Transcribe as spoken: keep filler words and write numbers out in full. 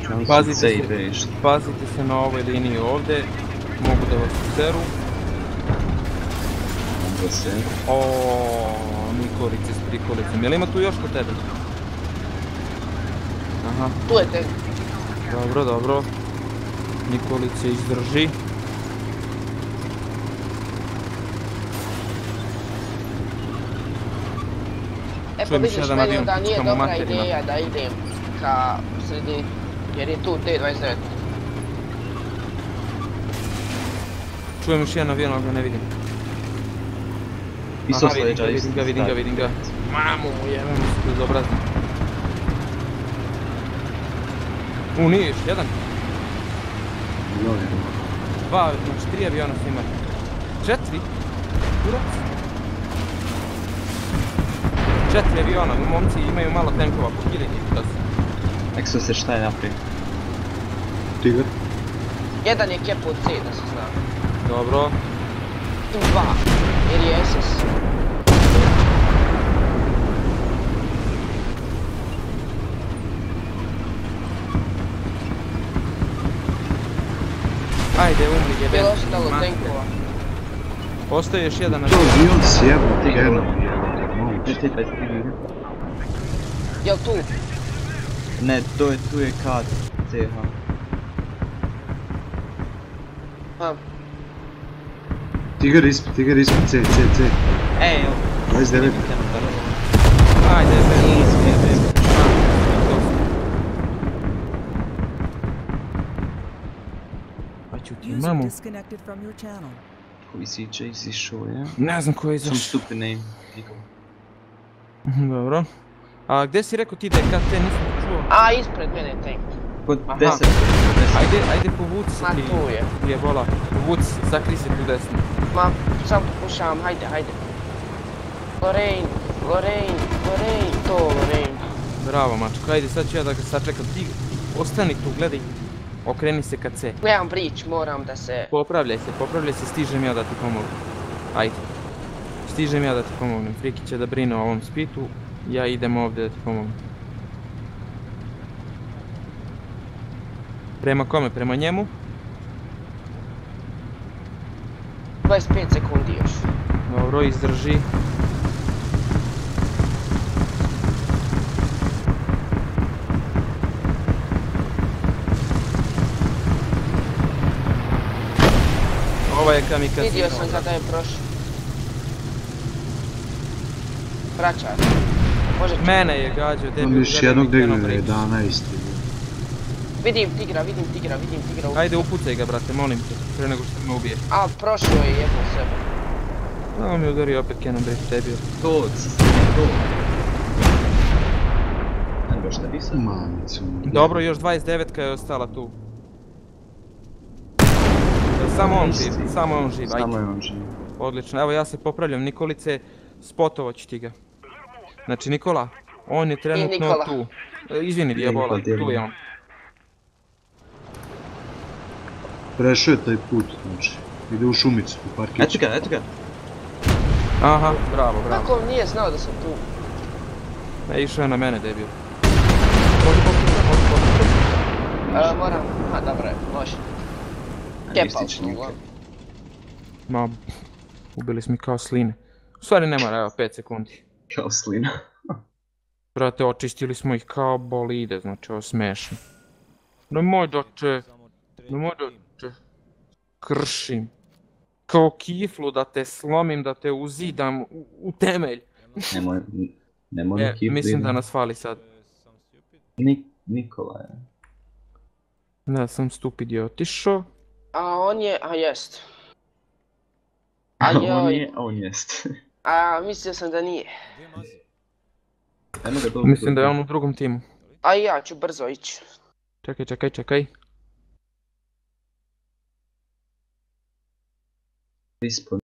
Pazite se, C I pazite se na ovoj liniji ovdje, mogu da vas useru. Oooo, Nikolice s prikolicom, jel ima tu još kod tebe? Aha. Tu je tank. Dobro, dobro. Nikolice izdrži. E pa vidiš meni da nije dobra ideja da idem ka sredini, jer je tu T dvadeset devet. Čujem još jedan avion, ali ga ne vidim. Isto Aha, vidim sleđa, ga, isto vidim ga, vidim ga, vidim ga. Mamu, jebem se bezobrazni. U, nije još, jedan. Dva, znači tri aviona su imali. Četiri? Kurac? Četiri aviona, momci imaju malo tankova, pokidaj njih da se. Nek se šta je naprijed. Tigar? Jedan je kepo C, da se zna. Dobro. Tu dva, jer je S S. Ajde, umri jebem. Bilo ostalo tankova. Postoji još jedan To avion. avion sjebno, jedno jebate, Jel tu? Ne, to je, tu je kad C H. Ha. Tigar ispred, tigar ispred, C, C, C. Ej, evo. dvadeset devet. Ajde, jebem. Pa ću ti User mamu. disconnected from your channel. Koji si J C show, ja? Ne znam ko je Some izašao. stupid name. Nikom. Dobro. A gdje si rekao ti da je K T, nisam čuo? A, ispred mene je tank. Kod Aha. deset. Ajde, ajde povuci se Ma, ti. tu je. Jebola. Povuci se, sakri se tu desno. Ma, sam pokušavam, hajde, hajde. Lorraine, Lorraine, Lorraine, to Lorraine. Bravo mačko, ajde sad ću ja da ga sačekam. Ti ostani tu, gledaj. Okreni se ka C. Nemam brić, moram da se... Popravljaj se, popravljaj se, stižem ja da ti pomognem. Ajde. Stižem ja da ti pomognem. Friki će da brine o ovom spitu. Ja idem ovdje da ti pomognem. Prema kome? Prema njemu? dvadeset pet sekundi još. Dobro, izdrži. Ovo je kamikaze. Vidio sam kada je prošao. Vraćaj. Može ti. Mene je gađao, debil. Imam još gledaj jednog mi degla, Keanu Reeves. jedanaest. Vidim tigra, vidim tigra, vidim tigra. Ajde upucaj ga brate, molim te, prije nego što me ubije. A, prošao je jebno sebe. Ovo mi je udario opet Keanu Reeves, debil. To, to. Ne baš šta bi sad? Mamicu. Dobro, još dvadeset devetka je ostala tu. Samo on živ, samo on živ, Samo je ajde. on živ. Odlično, evo ja se popravljam, Nikolice, spotovo ću ti ga. Znači Nikola, on je trenutno Nikola. tu. E, Izvini Dijabola, tu je on. Prešao je taj put, znači. Ide u šumicu, u parkiću. Eto ga, eto ga. Aha, bravo, bravo. Kako on nije znao da sam tu? E, išao je na mene, debil. Može pokušati, može pokušati. E, moram, a dobro je, može. Kepao Ističe sam njuke. uglavnom. Ma, ubili smo ih kao sline. U stvari ne mora, evo, pet sekundi. Kao slina. Brate, očistili smo ih kao bolide, znači ovo smešno. Nemoj da te, nemoj da te kršim. Kao kiflu da te slomim, da te uzidam u, u temelj. Nemoj, nemoj E, kip mislim da vidim. nas fali sad. Nik, Nikola je. Da, sam stupid je otišao. A on je, a jest. A On joj, je, on jest. a mislio sam da nije. Eno ga dobro. Mislim da je on u drugom timu. A i ja ću brzo ići. Čekaj, čekaj, čekaj. Ispod.